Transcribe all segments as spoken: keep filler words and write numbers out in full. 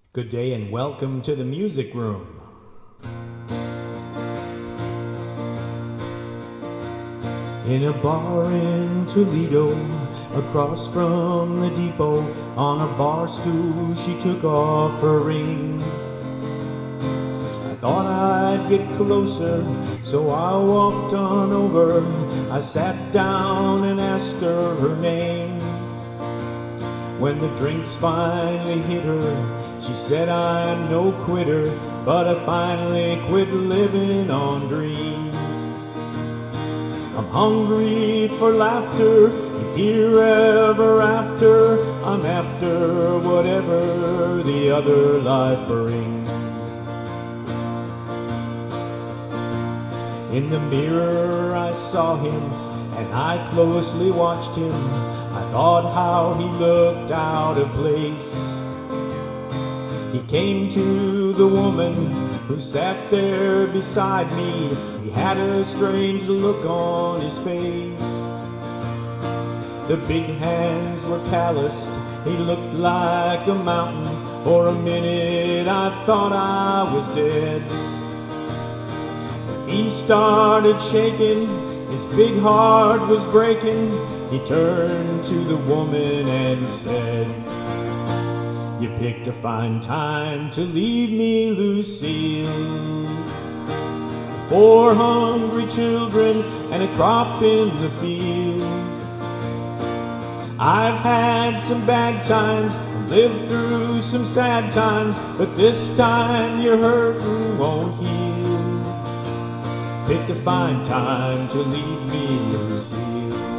Good day and welcome to the music room. In a bar in Toledo, across from the depot, on a bar stool she took off her ring. I thought I'd get closer, so I walked on over. I sat down and asked her her name. When the drinks finally hit her, she said, I'm no quitter, but I finally quit living on dreams. I'm hungry for laughter, and here ever after, I'm after whatever the other life brings. In the mirror I saw him, and I closely watched him. I thought how he looked out of place. He came to the woman who sat there beside me. He had a strange look on his face. The big hands were calloused. He looked like a mountain. For a minute I thought I was dead. When he started shaking, his big heart was breaking. He turned to the woman and said, you picked a fine time to leave me, Lucille. Four hungry children and a crop in the fields. I've had some bad times, lived through some sad times, but this time your hurting won't heal. Picked a fine time to leave me, Lucille.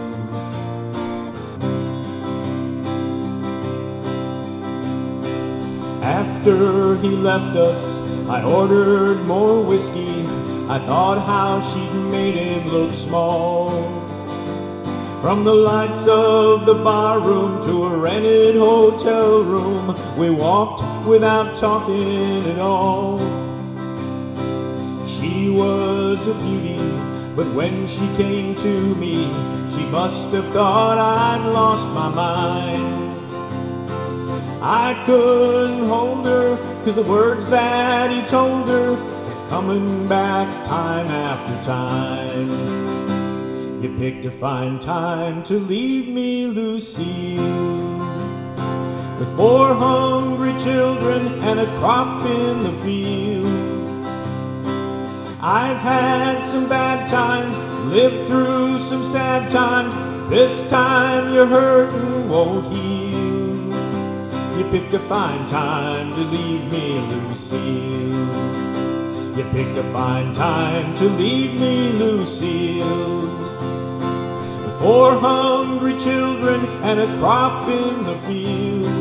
After he left us, I ordered more whiskey. I thought how she'd made him look small. From the lights of the bar room to a rented hotel room, we walked without talking at all. She was a beauty, but when she came to me, she must have thought I'd lost my mind. I couldn't hold her, 'cause the words that he told her kept coming back time after time. You picked a fine time to leave me, Lucille. With four hungry children and a crop in the field. I've had some bad times, lived through some sad times. This time your hurting won't heal. You picked a fine time to leave me, Lucille. You picked a fine time to leave me, Lucille. With four hungry children and a crop in the field.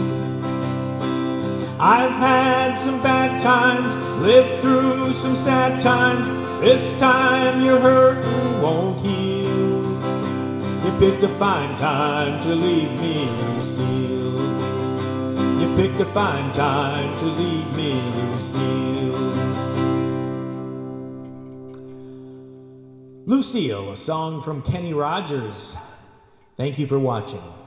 I've had some bad times, lived through some sad times. This time your hurting won't heal. You picked a fine time to leave me, Lucille. You picked a fine time to leave me, Lucille. Lucille, a song from Kenny Rogers. Thank you for watching.